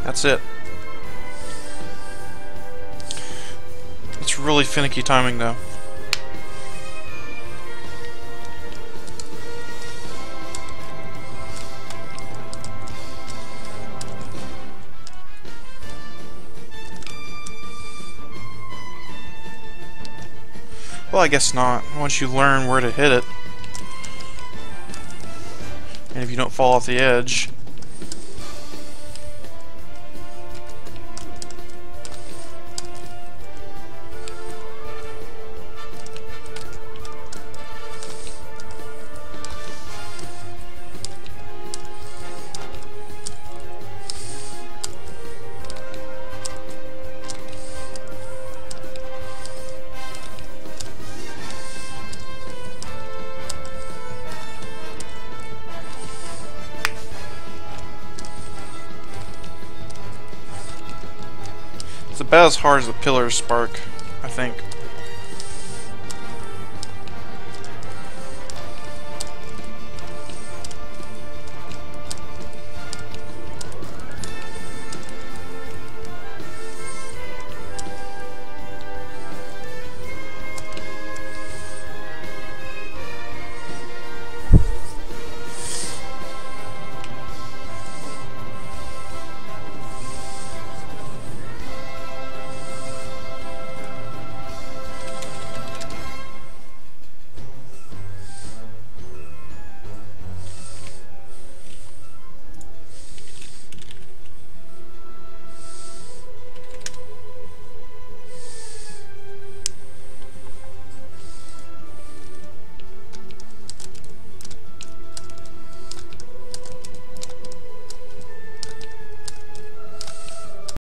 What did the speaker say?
That's it. It's really finicky timing though. Well, I guess not. Once you learn where to hit it. And if you don't fall off the edge. It's about as hard as the pillar spark, I think.